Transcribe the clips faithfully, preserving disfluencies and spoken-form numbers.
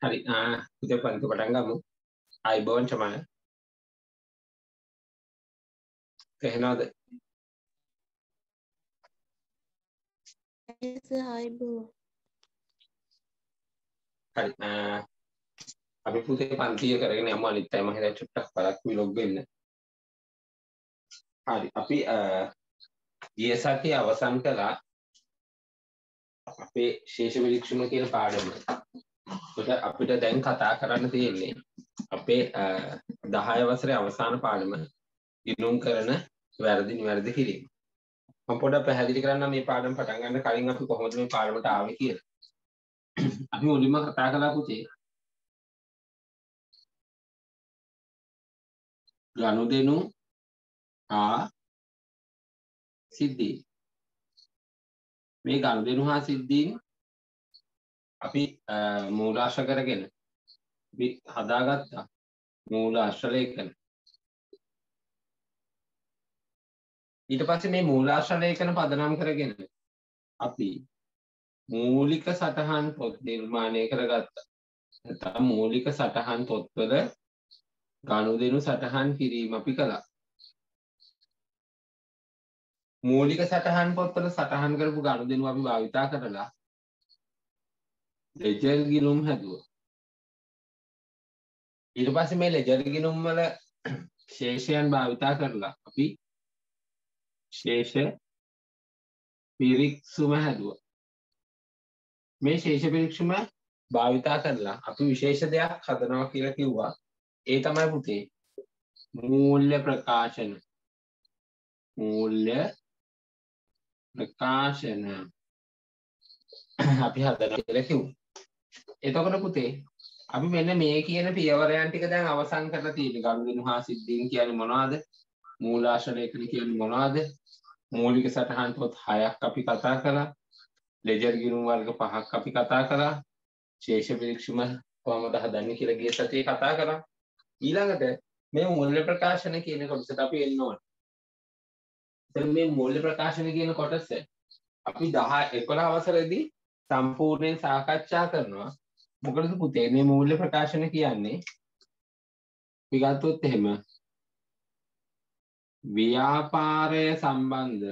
හරි පුතේ පන්ති පටන් ගමු. ආයිබෝන් චමන. තේරෙනවද? yes ආයිබෝන්. හරි අපි පුතේ පන්තිය කරගෙන යමු. අනිත් අය මම හිතා චුට්ටක් බලක් විලොග් වෙන්න. හරි අපි ගිය සතියේ අවසන් කළා අපේ ශේෂ විලක්ෂණ කියන පාඩම. ඒකට අපිට දැන් කතා කරන්න තියෙන්නේ අපේ දහය වසරේ අවසාන පාඩම ගිණුම් කරන වැරදි නිවැරදි කිරීම. මම පොඩ්ඩක් පැහැදිලි කරන්න මේ පාඩම පටන් ගන්න කලින් අපි කොහොමද මේ පාඩමට ආවේ කියලා. අපි මුලින්ම කතා කළා පුතේ ගනුදෙනු හා සිද්ධීන්. මේ ගනුදෙනු හා සිද්ධීන් අපි මූලාශ්‍ර කරගෙන අපි හදාගත්තා මූලාශ්‍ර ලේඛන. ඊට පස්සේ මේ මූලාශ්‍ර ලේඛන පදනම් කරගෙන අපි මූලික සටහන් පොත් නිර්මාණය කරගත්තා. නැත්නම් මූලික සටහන් පොත්වල ගනුදෙනු සටහන් කිරීම අපි කළා. මූලික සටහන් පොත්වල සටහන් කරපු ගනුදෙනු අපි භාවිතා කරලා ලෙජර් ගිණුම් හැදුවා. ඊට පස්සේ මේ ලෙජර් ගිණුම් වල ශේෂයන් භාවිතා කරලා අපි ශේෂ පිරික්සුම හැදුවා. මේ ශේෂ පිරික්සුම භාවිතා කරලා අපි විශේෂ දෙයක් හදනවා කියලා කිව්වා. ඒ තමයි පුතේ මූල්‍ය ප්‍රකාශන. මූල්‍ය ප්‍රකාශන අපි හදනවා කියලා කිව්වා. එතකොට පුතේ අපි මෙන්න මේ කියන පියවරයන් ටික දැන් අවසන් කරලා තියෙනවා. ගනුදෙනු හා සිද්ධීන් කියන්නේ මොනවද? මූලාශ්‍ර ලේඛන කියන්නේ මොනවද? මූලික සටහන් පොත් හයක් අපි කතා කළා. ලෙජර් ගිණුම් වර්ග පහක් අපි කතා කළා. ශේෂ පිරික්සුම කොහොමද හදන්නේ කියලා ගිය සතියේ කතා කරා. ඊළඟට මේ මූල්‍ය ප්‍රකාශන කියන කොටසට අපි එන්න ඕනේ. එතන මේ මූල්‍ය ප්‍රකාශන කියන කොටස අපි දහ එකොළහ වසරේදී සම්පූර්ණයෙන් සාකච්ඡා කරනවා. මොකද පුතේ මේ මූල්‍ය ප්‍රකාශන කියන්නේ අපි ගත්තොත් එහෙම ව්‍යාපාරය සම්බන්ධ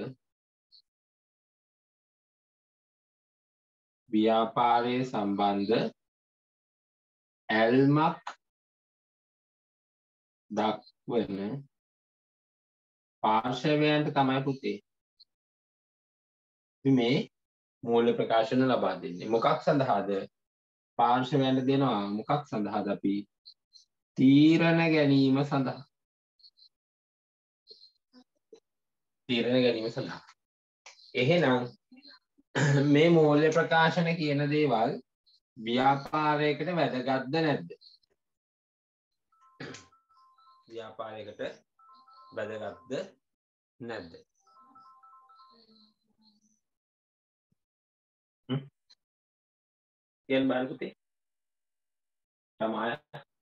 ව්‍යාපාරයේ සම්බන්ධ ඇල්මක් දක්වන පාර්ශවයන්ට තමයි පුතේ මේ මූල්‍ය ප්‍රකාශන ලබා දෙන්නේ. මොකක් සඳහාද? පාර්ශවයන්ට දෙනවා මොකක් සඳහාද? අපි තීරණ ගැනීම සඳහා. තීරණ ගැනීම සඳහා. එහෙනම් මේ මූල්‍ය ප්‍රකාශන කියන දේවල් ව්‍යාපාරයකට වැදගත්ද නැද්ද? ව්‍යාපාරයකට වැදගත්ද නැද්ද? හ්ම් කියන්න බෑ පුතේ. තමයි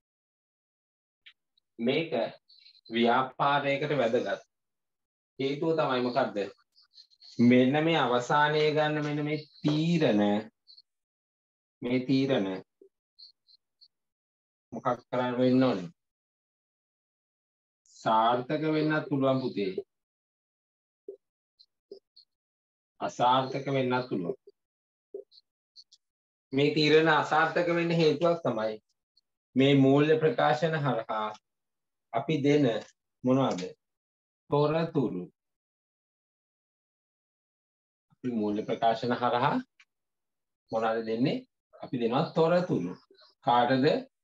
මේක ව්‍යාපාරයකට වැදගත්. හේතුව තමයි මොකද්ද? මෙන්න මේ අවසානයේ ගන්න මෙන්න මේ තීරණ මේ තීරණ මොකක් කරන්න වෙන්න ඕනේ? සාර්ථක වෙන්නත් පුළුවන් පුතේ. අසාර්ථක වෙන්නත් පුළුවන්. මේ තීරණ අසාර්ථක වෙන්න හේතුවක් තමයි මේ මූල්‍ය ප්‍රකාශන හරහා අපි දෙන මොනවද? තොරතුරු. අපි මූල්‍ය ප්‍රකාශන හරහා මොනවද දෙන්නේ? අපි දෙනවා තොරතුරු. කාටද?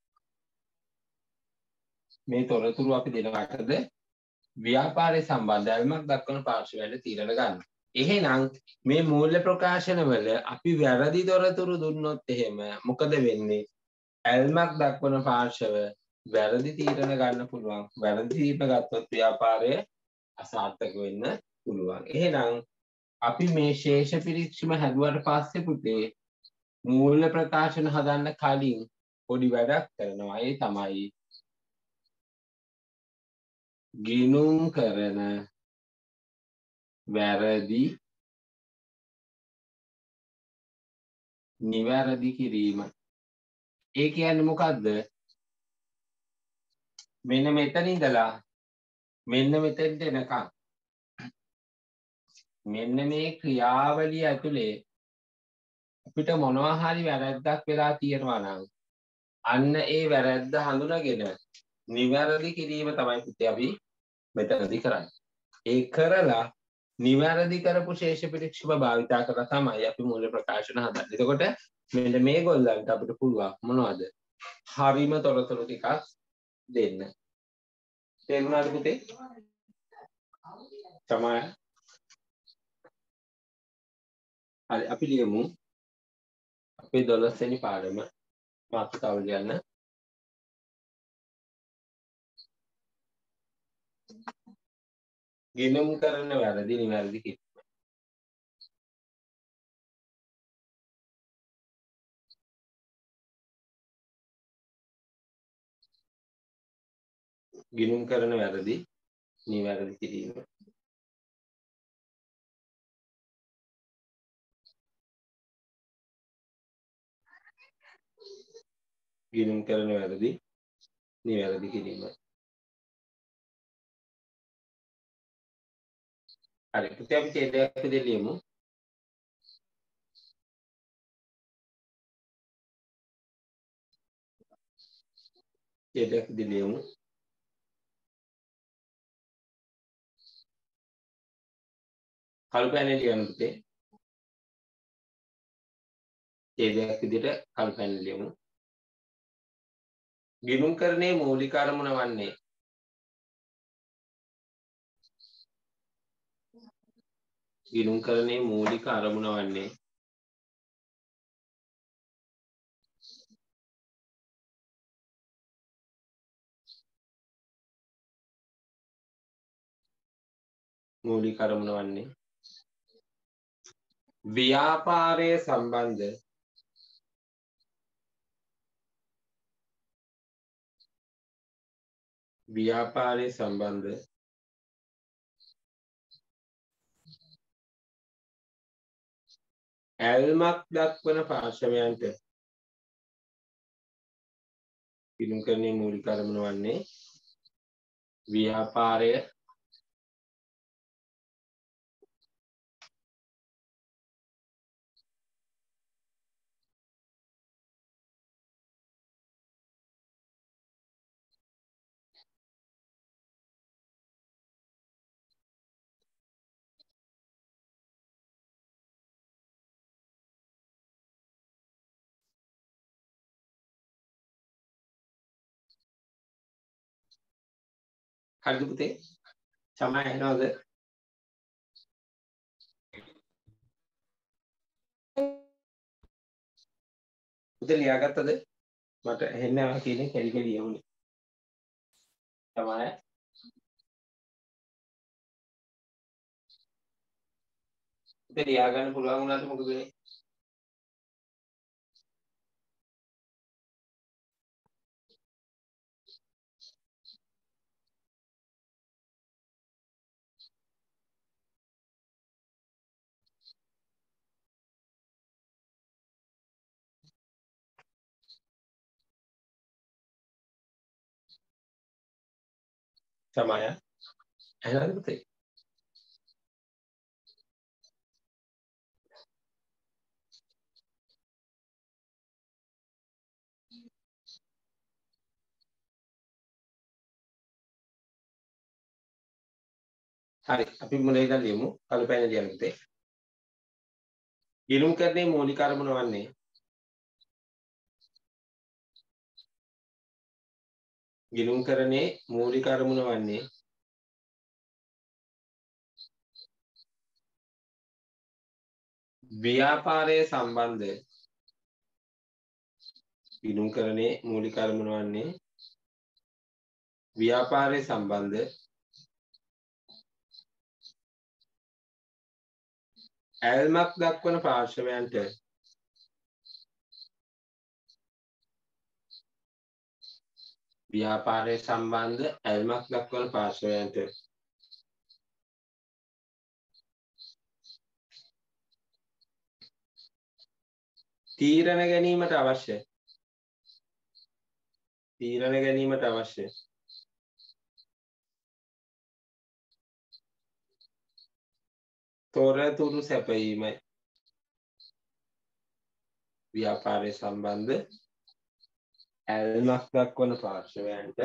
මේ තොරතුරු අපි දෙනවටද ව්‍යාපාරය සම්බන්ධ ඇල්මක් දක්වන පාර්ශවයට තීරණ ගන්න. එහෙනම් මේ මූල්‍ය ප්‍රකාශන වල අපි වැරදි තොරතුරු දුන්නොත් එහෙම මොකද වෙන්නේ? ඇල්මක් දක්වන පාර්ශව වැරදි තීරණ ගන්න පුළුවන්. වැරදි තීරණ ගත්තොත් ව්‍යාපාරය අසාර්ථක වෙන්න පුළුවන්. එහෙනම් අපි මේ ශේෂ පිරික්සුම හැදුවට පස්සේ පුතේ මූල්‍ය ප්‍රකාශන හදන්න කලින් පොඩි වැඩක් කරනවා. ඒ තමයි ගිණුම් කරන වැරදි නිවැරදි කිරීම. ඒ කියන්නේ මොකද්ද? මෙන්න මෙතන ඉඳලා මෙන්න මෙතෙන්ට එනකම් මෙන්න මේ ක්‍රියාවලිය ඇතුලේ අපිට මොනවා හරි වැරැද්දක් වෙලා තියෙනවා නම් අන්න ඒ වැරැද්ද හඳුනාගෙන නිවැරදි කිරීම තමයි පුතේ අපි මෙතනදී කරන්නේ. ඒ කරලා නිවැරදි කරපු ශේෂ පිරික්ෂම භාවිතා කරලා තමයි අපි මූල ප්‍රකාශන හදන්නේ. එතකොට මෙන්න මේගොල්ලන්ට අපිට පුළුවන් මොනවද? හරිම තොරතුරු ටිකක් දෙන්න. තේරුණාද පුතේ? තමයි. හරි අපි ලියමු. අපේ දොළොස් වෙනි පාඩම මාතෘකාව ලියන්න. ගිණුම් කරන වැරදි නිවැරදි කිරීම. ගිණුම් කරන වැරදි නිවැරදි කිරීම. ගිණුම් කරන වැරදි නිවැරදි කිරීම. හරි පුතේ අපි ඡේදයක් විදිහට ලියමු. ඡේදයක් විදිහට ලියමු. කළු පැනේ ලියන්න පුතේ. ඡේදයක් විදිහට කළු පැනේ ලියමු. ගිණුම් කරන්නේ මූලික අරමුණ වන්නේ ගිණුම් කරන්නේ මූලික අරමුණ වන්නේ මූලික අරමුණ වන්නේ ව්‍යාපාරය සම්බන්ධ ව්‍යාපාරය සම්බන්ධ ඇල්මක් දක්වන පාර්ශවයන්ට ගිණුම් කරන්නේ මූලික අරමුණ වන්නේ ව්‍යාපාරය හරිද පුතේ? සමය එනවද? පුතේ ලියාගත්තද? මට ඇහෙන්නේ නැහැ කියන්නේ කෙලි කෙලි යමුනේ. සමය පුතේ ලියා ගන්න පුළුවන් වුණාද මොකද වෙන්නේ? සමය ඇහෙනවද පුතේ? හරි අපි මුලින් ඉඳන් ලියමු. කළු පැනේ ලියන්න පුතේ. ගිණුම් කරන්නේ මූලික අරමුණ වන්නේ ගිණුම් කරන්නේ මූලික අරමුණ වන්නේ ව්‍යාපාරය සම්බන්ධ ගිණුම් කරන්නේ මූලික අරමුණ වන්නේ ව්‍යාපාරය සම්බන්ධ ඇල්මක් දක්වන පාර්ශවයන්ට ව්‍යාපාරය සම්බන්ධ ඇල්මක් දක්වන පාර්ශවයන්ට තීරණ ගැනීමට අවශ්‍ය තීරණ ගැනීමට අවශ්‍ය තොරතුරු සැපයීමයි. ව්‍යාපාරය සම්බන්ධ ඇල්මක් දක්වන පාර්ශවයන්ට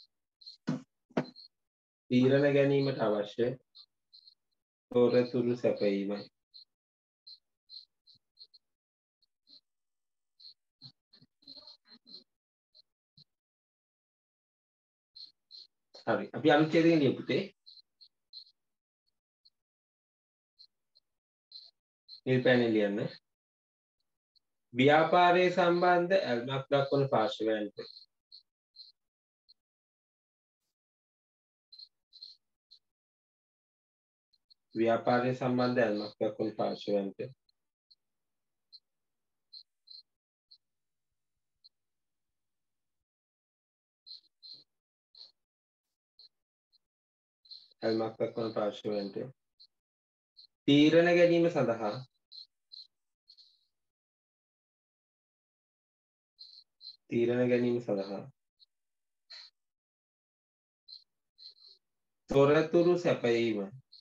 තීරණ ගැනීමට අවශ්‍ය තොරතුරු සැපයීමයි. හරි. අපි අලුත් ඡේදයෙන් ලියපු තේ නිල් පෑනේ ලියන්න. ව්‍යාපාරයේ සම්බන්ධ ඇල්මක් දක්වන පාර්ශවයන්ට ව්‍යාපාරයේ සම්බන්ධ ඇල්මක් දක්වන පාර්ශවයන්ට ඇල්මක් දක්වන පාර්ශවයන්ට තීරණ ගැනීම සඳහා තීරණ ගැනීම සඳහා තොරතුරු සැපයීම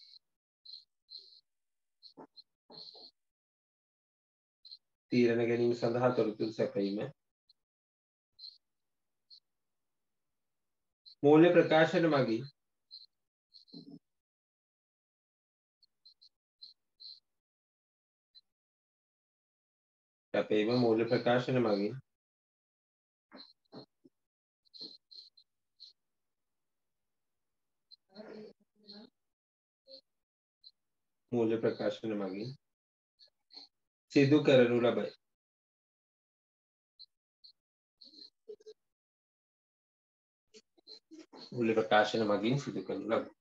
තීරණ ගැනීම සඳහා තොරතුරු සැපයීම මූල්‍ය ප්‍රකාශන මගින් සැපයීම මූල්‍ය ප්‍රකාශන මගින් මූල්‍ය ප්‍රකාශන මගින් සිදු කරනු ලබයි. මූල්‍ය ප්‍රකාශන මගින් සිදු කරනු ලබයි.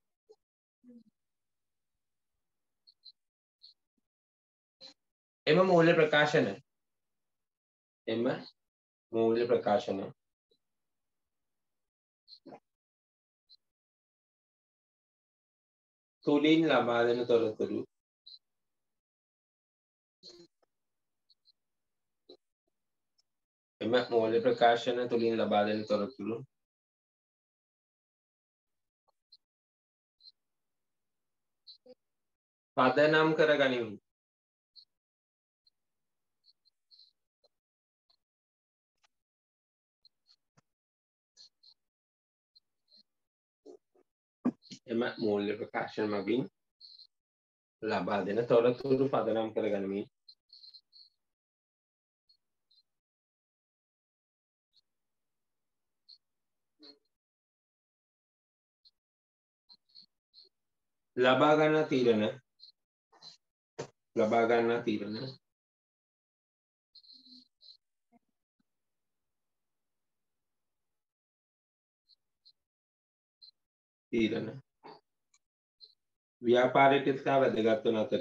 එම මූල්‍ය ප්‍රකාශන එම මූල්‍ය ප්‍රකාශන තුලින් ලබා දෙන තොරතුරු එම මූල්‍ය ප්‍රකාශන තුලින් ලබා දෙන තොරතුරු පදනම් කර ගනිමු. එම මූල්‍ය ප්‍රකාශන මගින් ලබා දෙන තොරතුරු පදනම් කර ගනිමින් ලබා ගන්නා තීරණ ලබා ගන්නා තීරණ තීරණ ව්‍යාපාරයට ඉතා වැදගත් වන අතර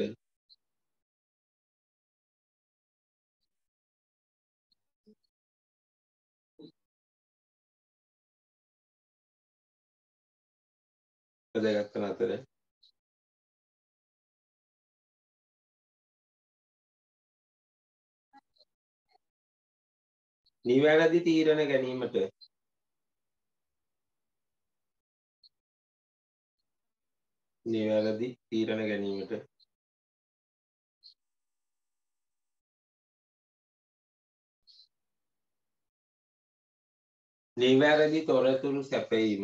වැදගත් වන අතර නිවැරදි තීරණ ගැනීමට නිවැරදි තීරණ ගැනීමට නිවැරදි තොරතුරු සැපයීම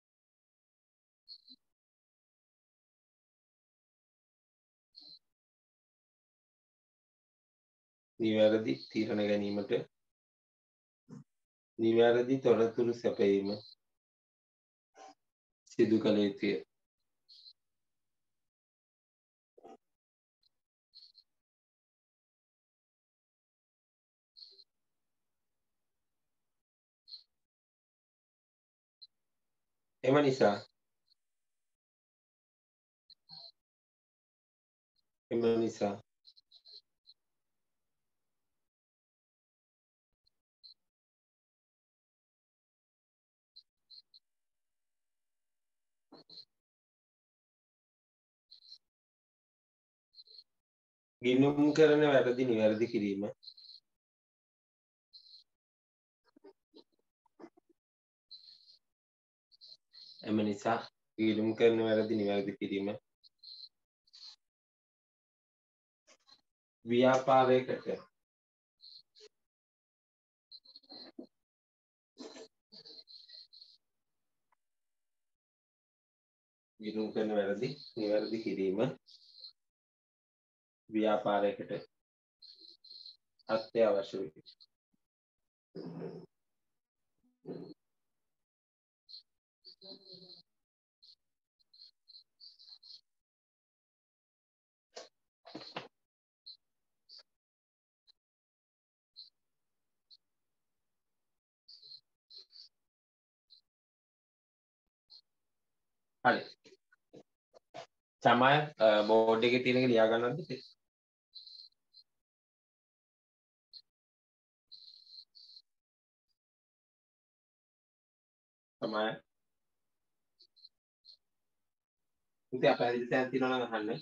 නිවැරදි තීරණ ගැනීමට නිවැරදි තොරතුරු සැපයීම සිදු කළ යුතුය. එම නිසා එම නිසා ගිණුම් කරන වැරදි නිවැරදි කිරීම එම නිසා ගිලුම් කරන වැරදි නිවැරදි කිරීම ව්‍යාපාරයකට ගිලුම් කරන වැරදි නිවැරදි කිරීම ව්‍යාපාරයකට අත්‍යවශ්‍ය වේ. හරි. තමයි බෝඩ් එකේ තියෙන එක ලියා ගන්නවද? තමයි. ඉතින් අපේ දැන් තියෙනවා නම් අහන්න.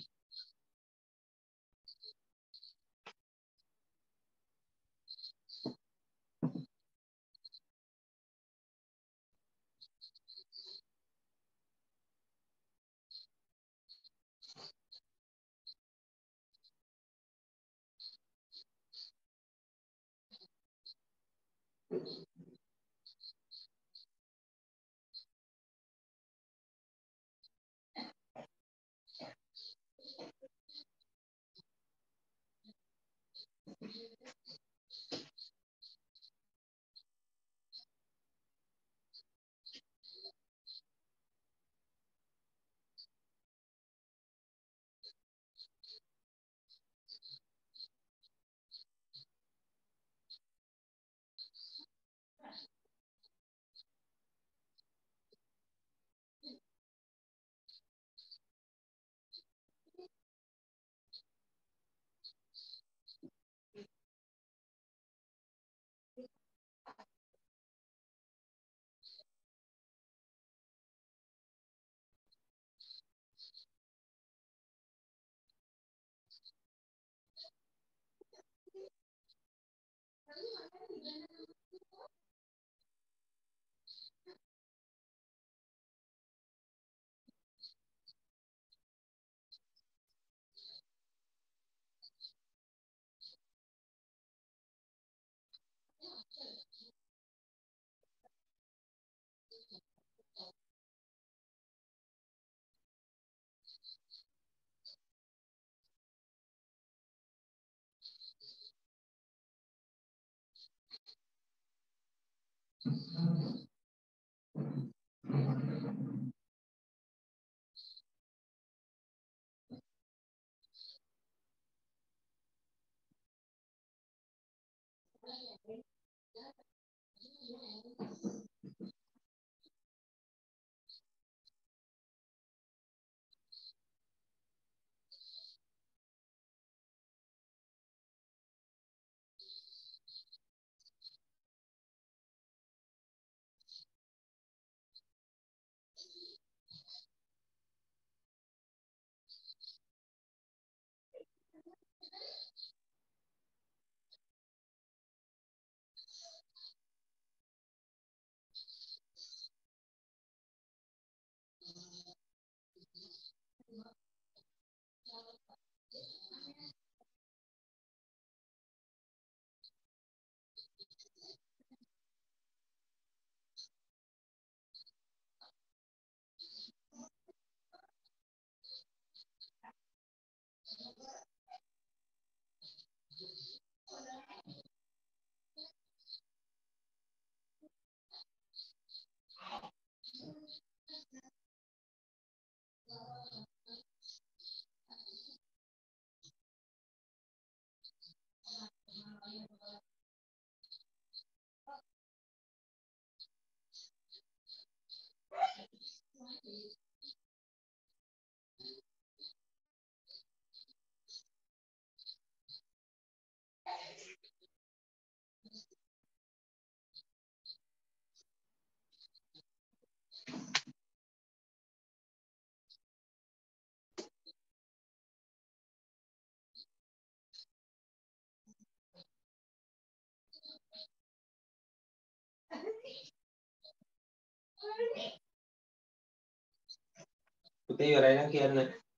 පුතේ ඉවරයි නම් කියන්න.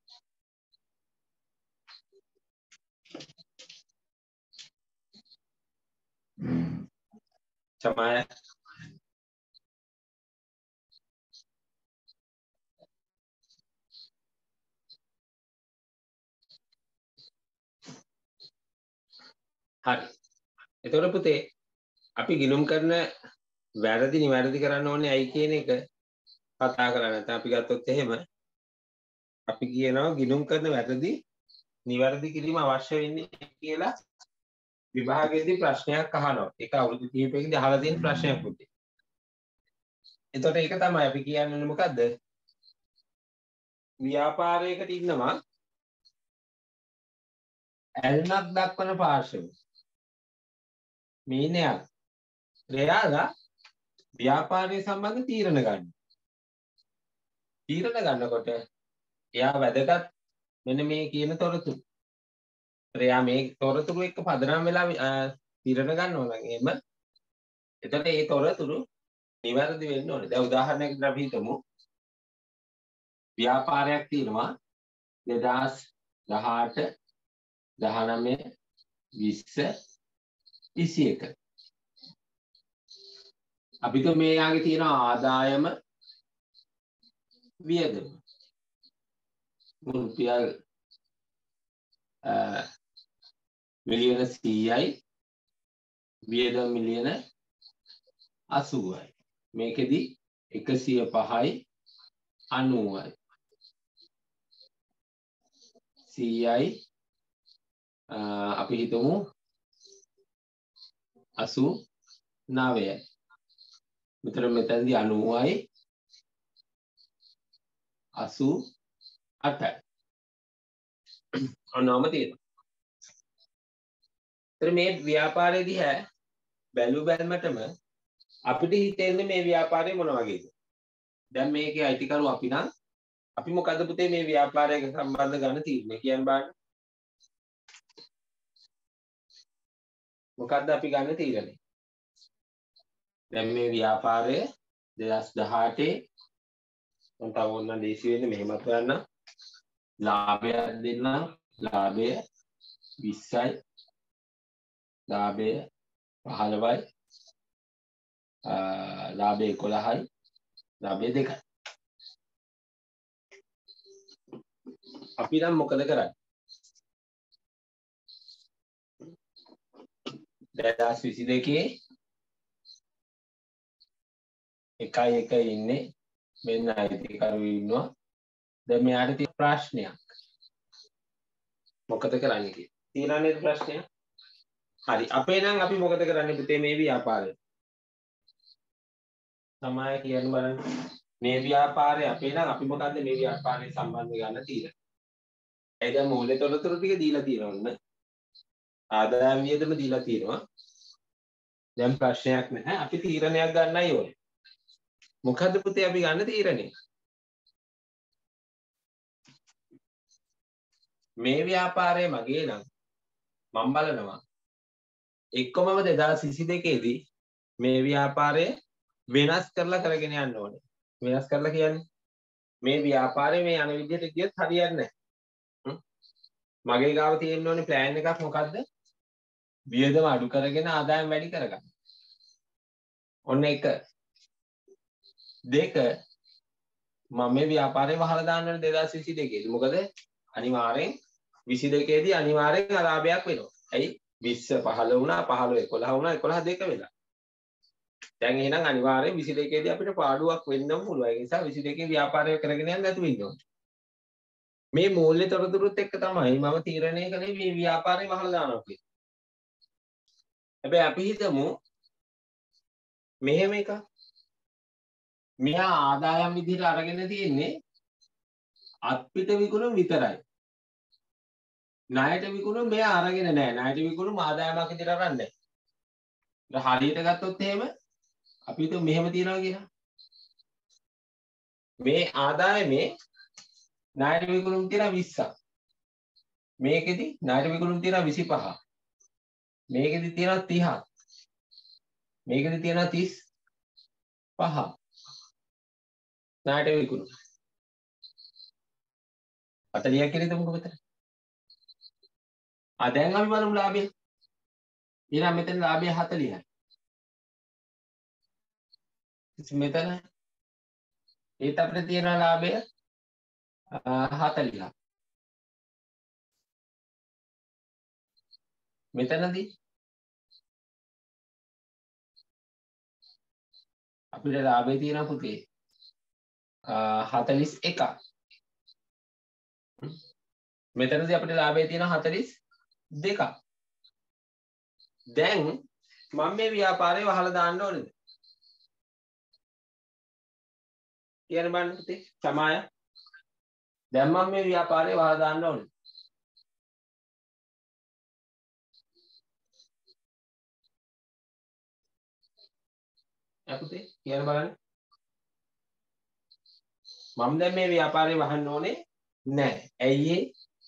සමාය හරි. එතකොට පුතේ අපි ගිණුම් කරන වැරදි නිවැරදි කරන්න ඕනේ ඇයි කියන එක කතා කරලා නැත්නම් අපි ගත්තොත් එහෙම අපි කියනවා ගිණුම් කරන වැරදි නිවැරදි කිරීම අවශ්‍ය වෙන්නේ කියලා විභාගයේදී ප්‍රශ්නයක් අහනවා. ඒක අවුරුදු කිහිපයකදී අහලා තියෙන ප්‍රශ්නයක් පුතේ. එතකොට ඒක තමයි අපි කියන්නේ මොකද්ද? ව්‍යාපාරයකට ඉන්නවා ඇල්මක් දක්වන පාර්ශව. මීනයක් එයාලා ව්‍යාපාරය සම්බන්ධ තීරණ ගන්න. තීරණ ගන්නකොට එයා වැදගත් මෙන්න මේ කියන තොරතුරු. එයා මේ තොරතුරු එක්ක පදනම් වෙලා තීරණ ගන්නවා නම් එහෙම එතකොට ඒ තොරතුරු නිවැරදි වෙන්න ඕනේ. දැන් උදාහරණයකට අපි හිතමු ව්‍යාපාරයක් තියෙනවා දෙදාස් දහඅට දහනවය විස්ස විසි එක. අපිට මේ යාගේ තියෙන ආදායම වියදම රුපියල් මිලියන සීයයි වියදම මිලියන අසූවයි. මේකෙදි එකසිය පහයි අනූවයි. සීයයි අපි හිතමු අසූ නවයයි. මෙතන මෙතනදී අනූවයි අසූ අටයි. ඔන්නෝම තියෙනවා. ඒතර මේ ව්‍යාපාරයේ දිහා බැලු බැලමටම අපිට හිතෙන්නේ මේ ව්‍යාපාරය මොන වගේද? දැන් මේකේ අයිතිකරු අපි නම් අපි මොකද පුතේ මේ ව්‍යාපාරයක සම්බන්ධ ගන්න තීරණය කියන්න බලන්න. මොකද්ද අපි ගන්න තීරණය? දැන් මේ ව්‍යාපාරය දෙදාස් දහඅටේ මම තව ඕනනම් දේශි වෙන්නේ මෙහෙමත් කරන්න. ලාභයක් දෙන්නම්. ලාභය විස්සයි. ලාභය පහළොවයි. ලාභය එකොළහයි. ලාභය දෙකයි. අපි නම් මොකද කරන්නේ? දෙදාස් විසි දෙකේ එකයි එක ඉන්නේ මෙන්න අයිතිකරු ඉන්නවා. දැන් මෙයාට තියෙන ප්‍රශ්නයක් මොකද කරන්නේ කියලා. තියෙනනේ ප්‍රශ්නය. හරි. අපේ නම් අපි මොකද කරන්නේ පුතේ මේ ව්‍යාපාරය? තමයි කියන්න බලන්න. මේ ව්‍යාපාරය අපේ නම් අපි මොකද්ද මේ ව්‍යාපාරය සම්බන්ධ ගන්න තීරණ. ඒ දැන් මූල්‍ය තොරතුරු ටික දීලා තියෙනවා. ආදායම් වියදම දීලා තියෙනවා. දැන් ප්‍රශ්නයක් නැහැ. අපි තීරණයක් ගන්නයි ඕනේ. මොකද්ද පුතේ අපි ගන්න තීරණය? මේ ව්‍යාපාරය මගේ නම් මම බලනවා එක්කමම දෙදාස් විසි දෙකේ දී මේ ව්‍යාපාරය වෙනස් කරලා කරගෙන යන්න ඕනේ. වෙනස් කරලා කියන්නේ මේ ව්‍යාපාරය මේ යන විදිහට ගියත් හරියන්නේ නැහැ. මගේ ගාව තියෙන්න ඕනේ ප්ලෑන් එකක් මොකද්ද? වියදම අඩු කරගෙන ආදායම් වැඩි කරගන්න. ඔන්න එක. දෙක මම මේ ව්‍යාපාරේ වහලා දාන්න ඕනේ දෙදාස් විසි දෙකේ දී. මොකද අනිවාර්යෙන් විසි දෙකේ දී අනිවාර්යෙන් අලාභයක් වෙනවා. ඇයි? විස්ස පහළ වුණා, පහළ එකොළහ වුණා, එකොළහ දෙක වෙලා. දැන් එහෙනම් අනිවාර්යෙන් විසි දෙකේ දී අපිට පාඩුවක් වෙන්නම පුළුවන්. ඒ නිසා විසි දෙකේ ව්‍යාපාරය කරගෙන යන්න නැතුව ඉන්න ඕනේ. මේ මූල්‍ය තොරතුරුත් එක්ක තමයි මම තීරණය කළේ මේ ව්‍යාපාරේ වහලා දානවා කියලා. හැබැයි අපි හිතමු මෙහෙම එකක්. මෙහා ආදායම් විදිහට අරගෙන තියෙන්නේ අත්පිට විකුණුම් විතරයි. ණයට විකුණුම් මෙයා අරගෙන නැහැ. ණයට විකුණුම් ආදායමක් විදිහට අරන්නේ නැහැ. හරියට ගත්තොත් එහෙම අපි හිතමු මෙහෙම තියනවා කියලා. මේ ආදායමේ ණයට විකුණුම් තියෙනවා විස්සක්. මේකෙදි ණයට විකුණුම් තියෙනවා විසිපහක්. මේකෙදි තියෙනවා තිහක්. මේකෙදි තියෙනවා තිස් පහක්. ණයට විකුණුම්. හතලියක් කියලා හිතමුකෝ මෙතන. ආ දැන් අපි බලමු ලාභය. ඊළඟ මෙතන ලාභය හතලියයි. මෙතන ඒත් අපිට තියෙන ලාභය හතලියක්. මෙතනදී අපිට ලාභය තියෙන පුතේ හතලිස් එකක්. මෙතනදී අපිට ලාභය තියෙන හතලිස් දෙකක්. දැන් මම මේ ව්‍යාපාරේ වහලා දාන්න ඕනේද? කියන බලන්න පුතේ සමාය. දැන් මම මේ ව්‍යාපාරේ වහලා දාන්න ඕනේ. අපුතේ කියන බලන්න. මම දැන් මේ ව්‍යාපාරේ වහන්න ඕනේ නැහැ. ඇයි ඒ?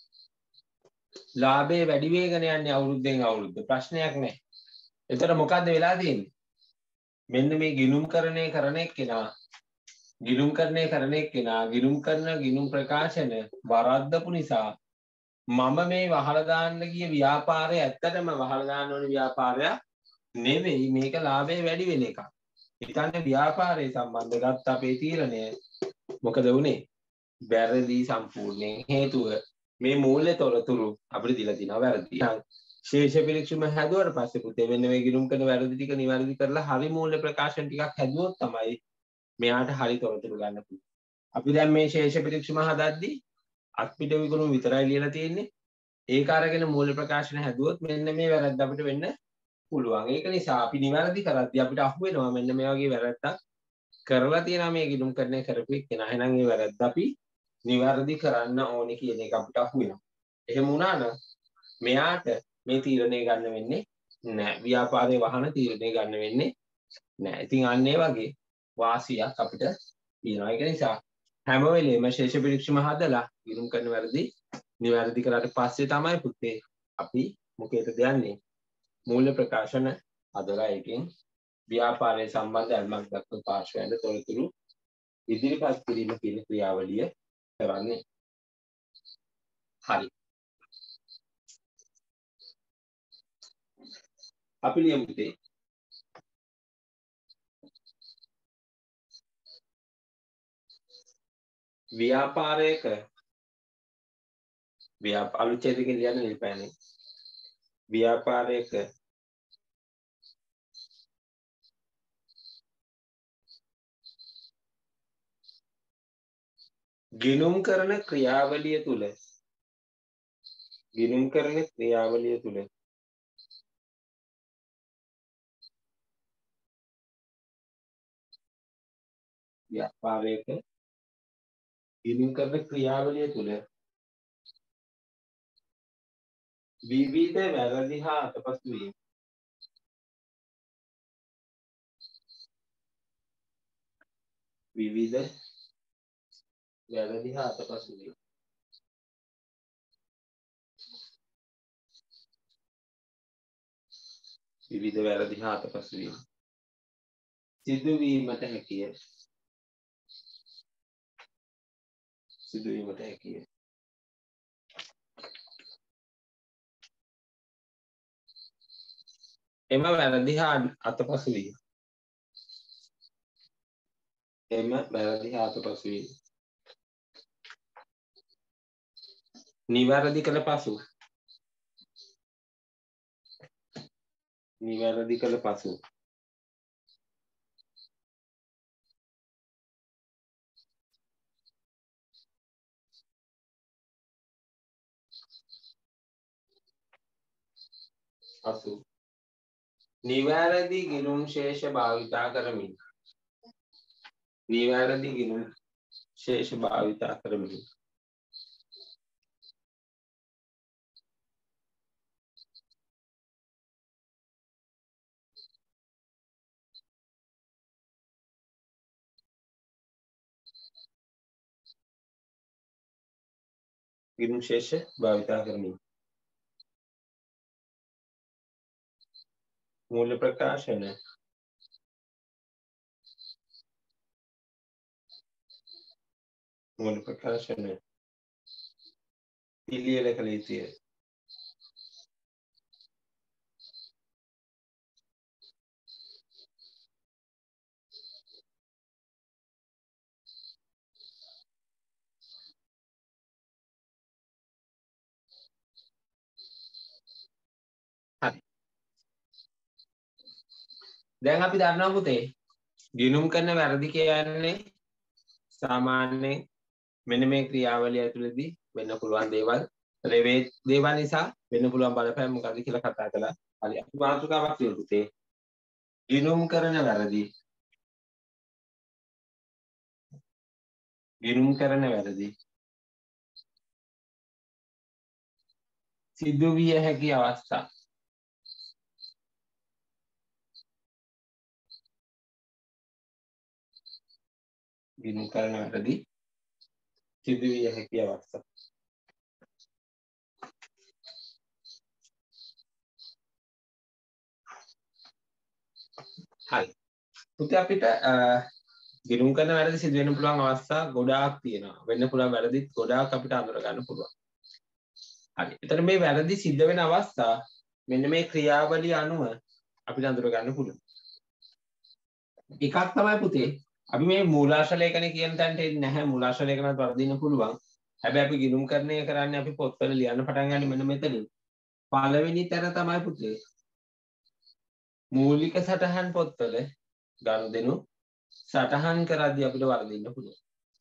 ලාභේ වැඩි වේගන යන්නේ අවුරුද්දෙන් අවුරුද්ද. ප්‍රශ්නයක් නැහැ. එතකොට මොකද්ද වෙලා තියෙන්නේ? මෙන්න මේ ගිණුම් කරණය කරන එක්කෙනා ගිණුම් කරණය කරන එක්කෙනා ගිණුම් කරන ගිණුම් ප්‍රකාශන වරද්දපු නිසා මම මේ වහලා දාන්න ගිය ව්‍යාපාරය ඇත්තටම වහලා දාන්න ඕනේ ව්‍යාපාරයක් නෙවෙයි. මේක ලාභේ වැඩි වෙන එකක්. හිතන්නේ ව්‍යාපාරයේ සම්බන්ධ ගත්ත අපේ තීරණය මොකද වුනේ? වැරදි සම්පූර්ණයෙන්. හේතුව මේ මූල්‍ය තොරතුරු අපිට දීලා තිනවා වැරදි. ශේෂ පිරික්සුම හැදුවට පස්සේ පුතේ මෙන්න මේ ගිණුම් කරන වැරදි ටික නිවැරදි කරලා හරි මූල්‍ය ප්‍රකාශන ටිකක් හැදුවොත් තමයි මෙයාට හරි තොරතුරු ගන්න පුළුවන්. අපි දැන් මේ ශේෂ පිරික්සුම හදද්දී අත්පිට විකුණුම විතරයි ලියලා තියෙන්නේ. ඒක අරගෙන මූල්‍ය ප්‍රකාශන හැදුවොත් මෙන්න මේ වැරද්ද අපිට වෙන්න පුළුවන්. ඒක නිසා අපි නිවැරදි කරද්දී අපිට අහු වෙනවා මෙන්න මේ වගේ වැරද්දක් කරලා තියෙනවා මේ ගිණුම් කරන්නේ කරපු එක්කෙනා. එහෙනම් මේ වැරද්ද අපි නිවැරදි කරන්න ඕනේ කියන එක අපිට අහු වෙනවා. එහෙම වුණා නම් මෙයාට මේ තීරණය ගන්න වෙන්නේ නැහැ. ව්‍යාපාරයේ වහන තීරණය ගන්න වෙන්නේ නැහැ. ඉතින් අන්න ඒ වගේ වාසියක් අපිට තියෙනවා. ඒක නිසා හැම වෙලේම ශේෂ පිරික්සම හදලා ගිණුම් කරන වැරදි නිවැරදි කරාට පස්සේ තමයි පුතේ අපි මොකේද යන්නේ? මූල්‍ය ප්‍රකාශන හදලා එකෙන් ව්‍යාපාරයේ සම්බන්ධ අල්මක් දක්වන පාර්ශ්වයන්ට තොරතුරු ඉදිරිපත් කිරීම කියන ක්‍රියාවලිය කරන්නේ. හරි. අපි ලියමු පුතේ. ව්‍යාපාරයක ව්‍යාප අලුච්ඡේදකෙන් ලියන්න නිල්පෑනේ. ව්‍යාපාරයක ගිණුම් කරන ක්‍රියාවලිය තුල ගිණුම් කරන ක්‍රියාවලිය තුල ව්‍යාපාරයක ගිණුම් කරන ක්‍රියාවලිය තුල විවිධ වැරදි හා අතපසු වීම විවිධ වැරදි හා අතපසු වීම විවිධ වැරදි හා අතපසු වීම සිදුවීමට හැකිය. සිදුවීමට හැකිය. එම වැරදි හා අතපසු වීම එම වැරදි හා අතපසු වීම නිවැරදි කළ පසු නිවැරදි කළ පසු පසු නිවැරදි ගිණුම් ශේෂ භාවිතා කරමින් නිවැරදි ගිණුම් ශේෂ භාවිතා කරමින් ගිණුම් ශේෂ භාවිතා කරමින් මූල්‍ය ප්‍රකාශන මූල්‍ය ප්‍රකාශන පිළියෙල කළ යුතුය. හරි. දැන් අපි දන්නවා පුතේ ගිණුම් කරන වැරදි කියන්නේ සාමාන්‍යයෙන් මෙන්න මේ ක්‍රියාවලිය ඇතුළතදී වෙන්න පුළුවන් දේවල්. ඒ දේවල් නිසා වෙන්න පුළුවන් බලපෑම මොකක්ද කියලා කතා කළා. හරි. අපි මාතෘකාවක් කියමු පුතේ. ගිණුම් කරන වැරදි. ගිණුම් කරන වැරදි. සිදු විය හැකි අවස්ථා. ගිණුම් කරන වැරදි සිදු විය හැකි අවස්ථා. හරි. පුතේ අපිට ගිණුම් කරන වැරදි සිදු වෙන්න පුළුවන් අවස්ථා ගොඩාක් තියෙනවා. වෙන්න පුළුවන් වැරදිත් ගොඩාක් අපිට අඳුර ගන්න පුළුවන්. හරි. එතන මේ වැරදි සිද්ධ වෙන අවස්ථා මෙන්න මේ ක්‍රියාවලිය අනුව අපිට අඳුර ගන්න පුළුවන්. එකක් තමයි පුතේ අපි මේ මූලාශ්‍ර ලේඛනය කියන තැනට එන්නේ නැහැ. මූලාශ්‍ර ලේඛනත් වර්ධින්න පුළුවන්. හැබැයි අපි ගිණුම් කරණය කරන්නේ අපි පොත්වල ලියන්න පටන් ගන්න මෙන්න මෙතනින්. පළවෙනි තැන තමයි පුතේ මූලික සටහන් පොත්වල ගනුදෙනු සටහන් කරද්දී අපිට වර්ධින්න පුළුවන්.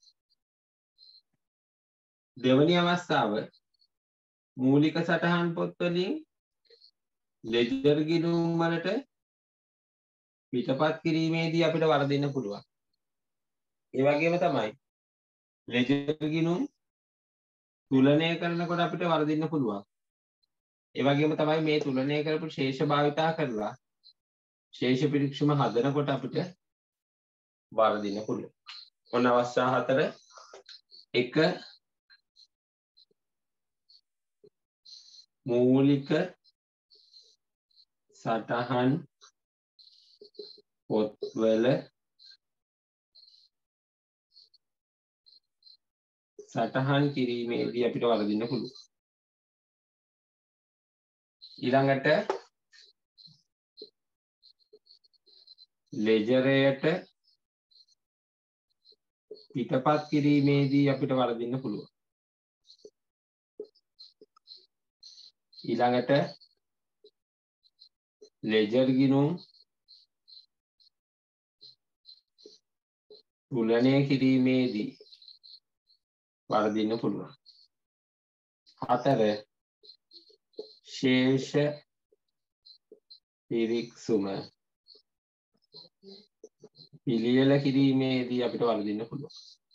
දෙවැනි අවස්ථාව මූලික සටහන් පොත්වලින් ලෙජර් ගිණුම් වලට පිටපත් කිරීමේදී අපිට වර්ධින්න පුළුවන්. ඒ වගේම තමයි ලෙජර් ගිණුම් තුලනය කරනකොට අපිට වර්ධින්න පුළුවන්. ඒ වගේම තමයි මේ තුලනය කරපු ශේෂ භාවිතා කරලා ශේෂ පිරික්සුම හදනකොට අපිට වර්ධින්න පුළුවන්. ඔන්න අවස්ථා හතර එක මූලික සටහන් පොත්වල සටහන් කිරීමේදී අපිට වර්ධින්න පුළුවන්. ඊළඟට ලෙජරයට පිටපත් කිරීමේදී අපිට වර්ධින්න පුළුවන්. ඊළඟට ලෙජර් ගිණුම් තුලනය කිරීමේදී වර්ධින්න පුළුවන්. හතර ශේෂ පිරික්සුම පිළියෙල කිරීමේදී අපිට වර්ධින්න පුළුවන්.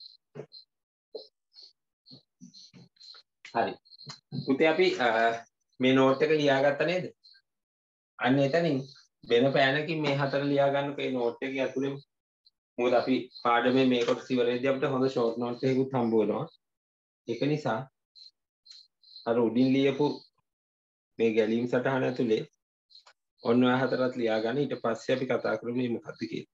හරි. පුතේ අපි මේ නෝට් එක ලියාගත්තා නේද? අන්න එතනින් වෙන පෑනකින් මේ හතර ලියා ගන්නකෝ මේ නෝට් එකේ ඇතුළේම. මොකද අපි පාඩමේ මේ කොටස ඉවරෙද්දී අපිට හොඳ ෂෝට් නෝට්ස් එකකුත් හම්බ වෙනවා. ඒක නිසා අර උඩින් ලියපු මේ ගැලීම් සටහන ඇතුලේ ඔන්න ඔය හතරත් ලියා ගන්න. ඊට පස්සේ අපි කතා කරමු මේ මොකක්ද කියලා.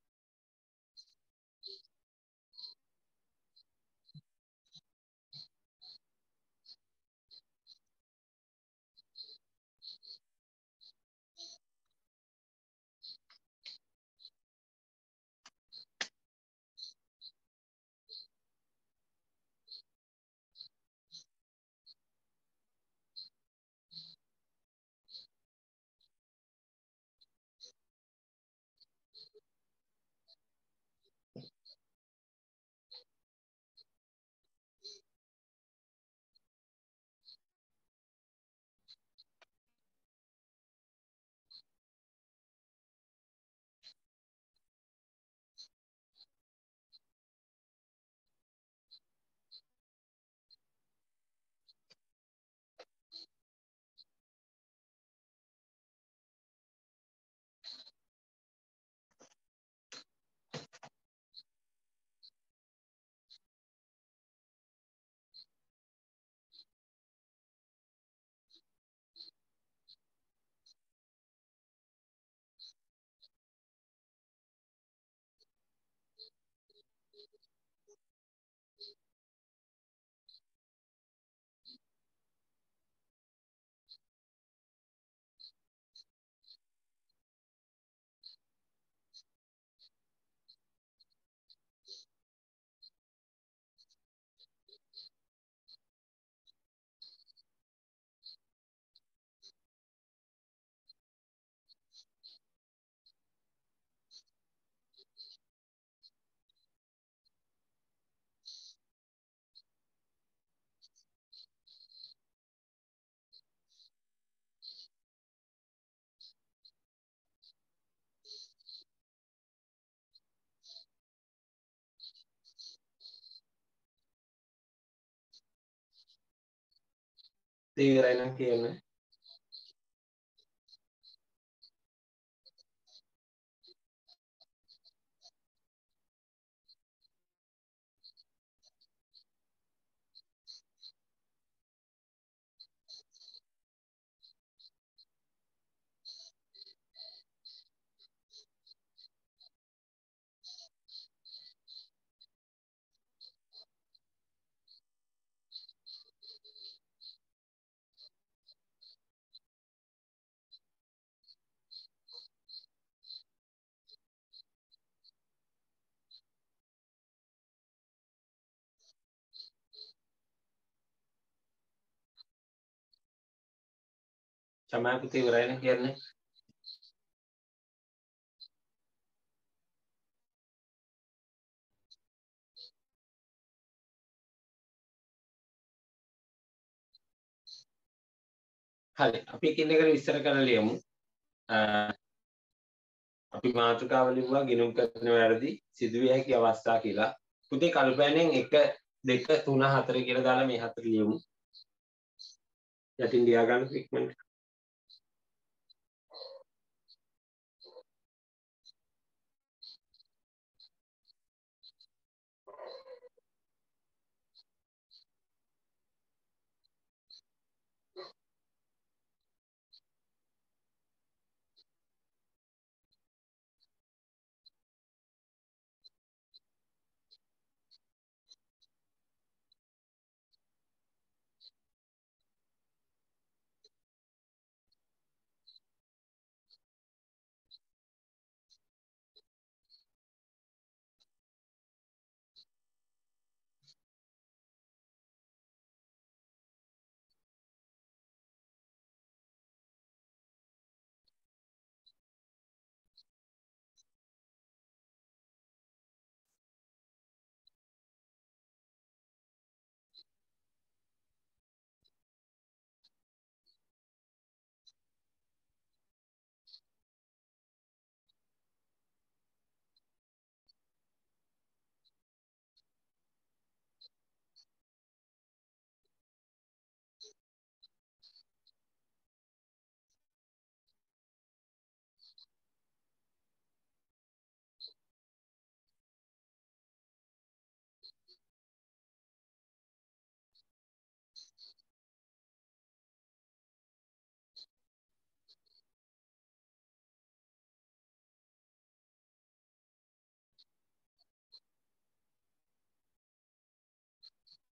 ඉවරයි නම් කියන්න. සමහර පුතේ ඉවරයි නම් කියන්න. හරි අපි එකින් එකට විස්තර කරලා ලියමු. අපි මාතෘකාව ලිව්වා ගිණුම් කරන වැරදි සිදුවිය හැකි අවස්ථා කියලා. පුතේ කල්පනාවෙන් එක දෙක තුන හතර කියලා දාලා මේ හතර ලියමු. යටින් ලියා ගන්න ඉක්මනට.